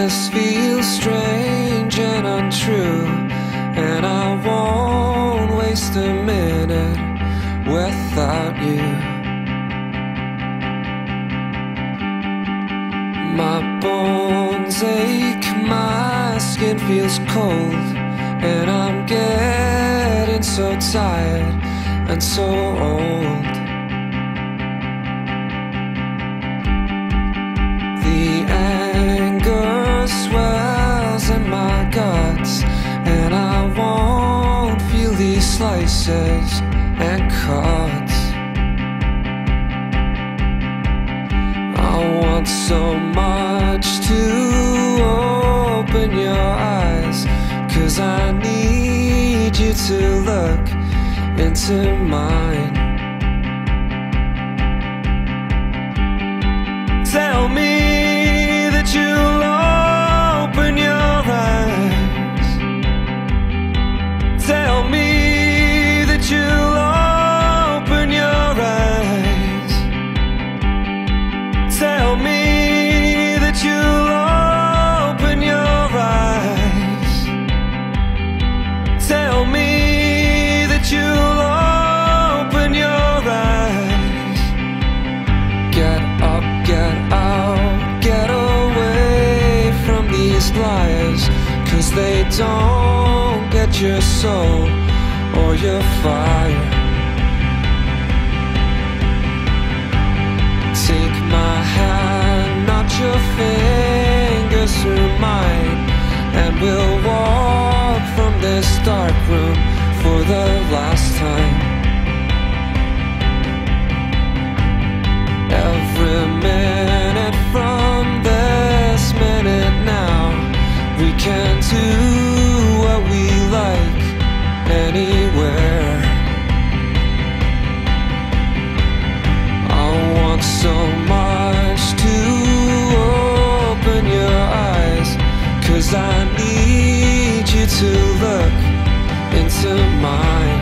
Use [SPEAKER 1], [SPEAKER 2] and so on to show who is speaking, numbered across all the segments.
[SPEAKER 1] this feels strange and untrue, and I won't waste a minute without you. My bones ache, my skin feels cold, and I'm getting so tired and so old. The anger swells in my guts, and I won't feel these slices and cuts. I want so much to open your eyes, 'cause I need you to look into mine. Tell me that you'll open your eyes. Tell me that you'll open your eyes. Tell me that you'll open your eyes. Tell me that you'll open your eyes. Get up, get out, get away from these liars, 'cause they don't get your soul or your fire. Take my hand, not your fingers through mine, and we'll walk from this dark room for the last time. Every minute from this minute now, we can do what we like anywhere. I want so much to open your eyes, 'cause I need you to look into mine.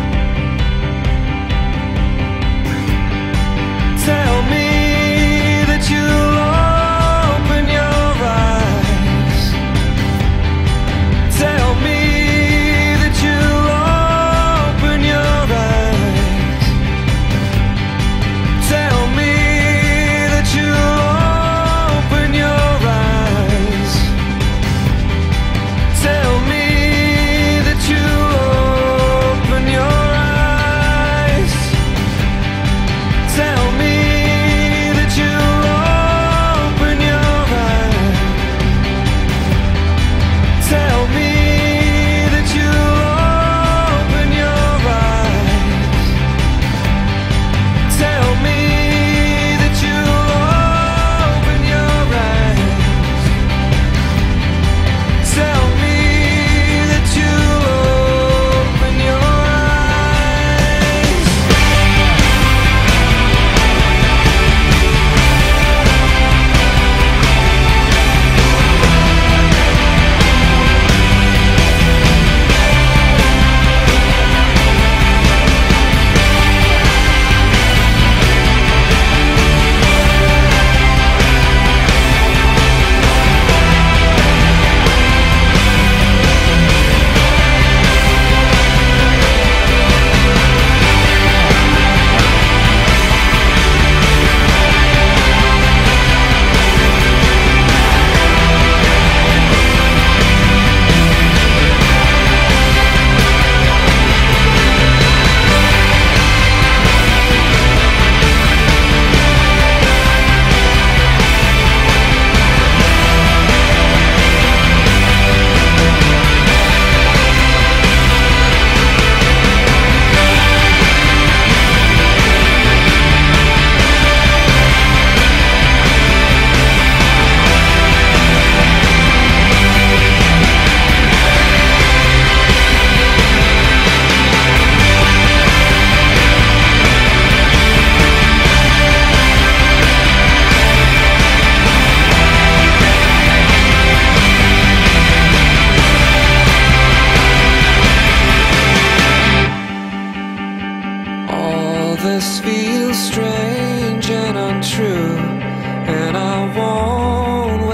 [SPEAKER 1] Tell me that you'll open your eyes. Tell me that you'll open your eyes. Tell me that you'll open your eyes. Tell me that you'll open your eyes. Tell me that you'll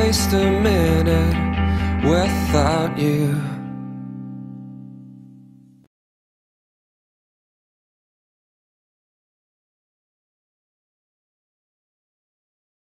[SPEAKER 1] waste a minute without you.